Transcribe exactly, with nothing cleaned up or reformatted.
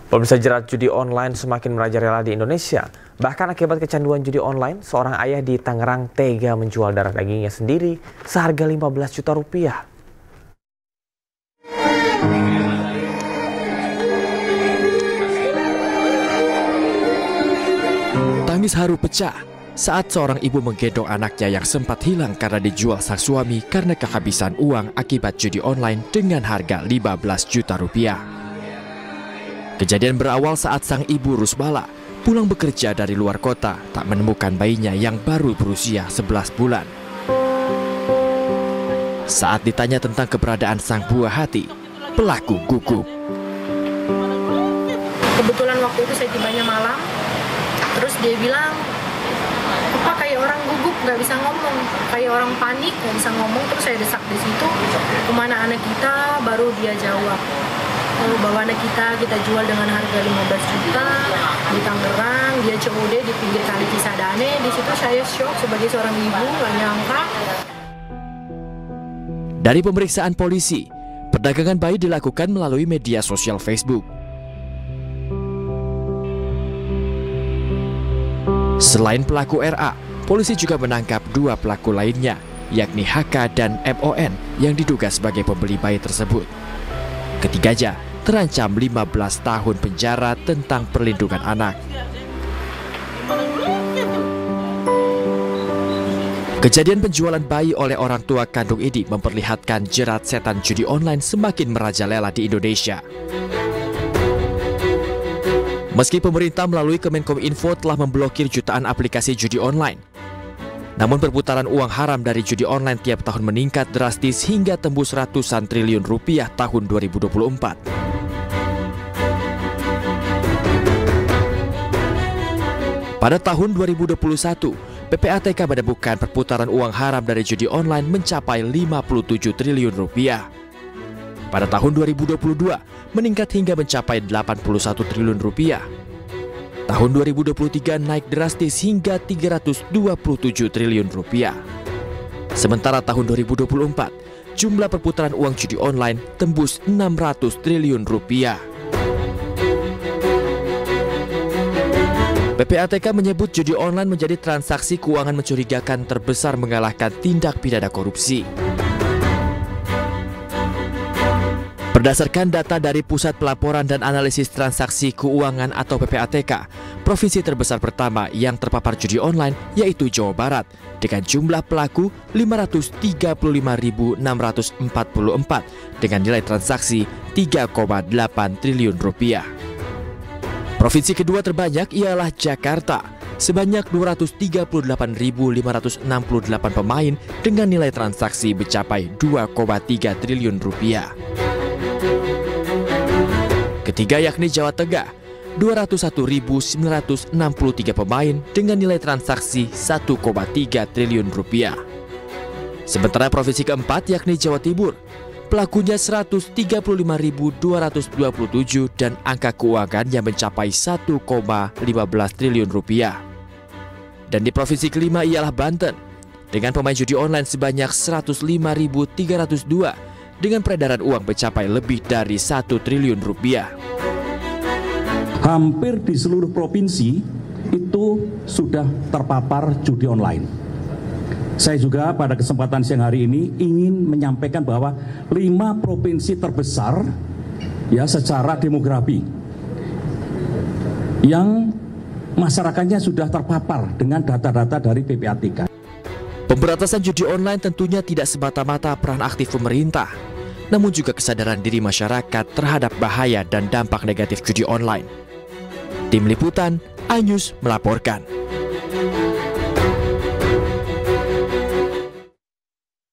Pemirsa, jerat judi online semakin merajalela di Indonesia. Bahkan akibat kecanduan judi online, seorang ayah di Tangerang tega menjual darah dagingnya sendiri seharga lima belas juta rupiah. Tangis haru pecah saat seorang ibu menggendong anaknya yang sempat hilang karena dijual sang suami karena kehabisan uang akibat judi online dengan harga lima belas juta rupiah. Kejadian berawal saat sang ibu Rusbala pulang bekerja dari luar kota tak menemukan bayinya yang baru berusia sebelas bulan. Saat ditanya tentang keberadaan sang buah hati, pelaku gugup. Kebetulan waktu itu saya tibanya malam, terus dia bilang, "Apa kayak orang gugup, nggak bisa ngomong, kayak orang panik, nggak bisa ngomong." Terus saya desak di situ, "Kemana anak kita?" Baru dia jawab, "Oh, bahwa anak kita kita jual dengan harga lima belas juta di Tangerang, dia C O D di pinggir kali Cisadane." Di situ saya shock sebagai seorang ibu, nggak nyangka. Dari pemeriksaan polisi, perdagangan bayi dilakukan melalui media sosial Facebook. Selain pelaku R A, polisi juga menangkap dua pelaku lainnya, yakni H K dan M O N yang diduga sebagai pembeli bayi tersebut. Ketiganya terancam lima belas tahun penjara tentang perlindungan anak. Kejadian penjualan bayi oleh orang tua kandung ini memperlihatkan jerat setan judi online semakin merajalela di Indonesia. Meski pemerintah melalui Kemenkominfo telah memblokir jutaan aplikasi judi online, namun perputaran uang haram dari judi online tiap tahun meningkat drastis hingga tembus ratusan triliun rupiah tahun dua ribu dua puluh empat. Pada tahun dua ribu dua puluh satu, P P A T K menemukan perputaran uang haram dari judi online mencapai lima puluh tujuh triliun rupiah. Pada tahun dua ribu dua puluh dua, meningkat hingga mencapai delapan puluh satu triliun rupiah. Tahun dua ribu dua puluh tiga naik drastis hingga tiga ratus dua puluh tujuh triliun rupiah. Sementara tahun dua ribu dua puluh empat, jumlah perputaran uang judi online tembus enam ratus triliun rupiah. P P A T K menyebut judi online menjadi transaksi keuangan mencurigakan terbesar mengalahkan tindak pidana korupsi. Berdasarkan data dari Pusat Pelaporan dan Analisis Transaksi Keuangan atau P P A T K, provinsi terbesar pertama yang terpapar judi online yaitu Jawa Barat dengan jumlah pelaku lima ratus tiga puluh lima ribu enam ratus empat puluh empat dengan nilai transaksi tiga koma delapan triliun rupiah. Provinsi kedua terbanyak ialah Jakarta sebanyak dua ratus tiga puluh delapan ribu lima ratus enam puluh delapan pemain dengan nilai transaksi mencapai dua koma tiga triliun rupiah. Ketiga yakni Jawa Tengah, dua ratus satu ribu sembilan ratus enam puluh tiga pemain dengan nilai transaksi satu koma tiga triliun rupiah. Sementara provinsi keempat yakni Jawa Timur, pelakunya seratus tiga puluh lima ribu dua ratus dua puluh tujuh dan angka keuangan yang mencapai satu koma lima belas triliun rupiah. Dan di provinsi kelima ialah Banten dengan pemain judi online sebanyak seratus lima ribu tiga ratus dua dengan peredaran uang mencapai lebih dari satu triliun rupiah. Hampir di seluruh provinsi itu sudah terpapar judi online. Saya juga pada kesempatan siang hari ini ingin menyampaikan bahwa lima provinsi terbesar ya secara demografi yang masyarakatnya sudah terpapar dengan data-data dari P P A T K. Pemberantasan judi online tentunya tidak semata-mata peran aktif pemerintah, namun juga kesadaran diri masyarakat terhadap bahaya dan dampak negatif judi online. Tim Liputan, iNews melaporkan.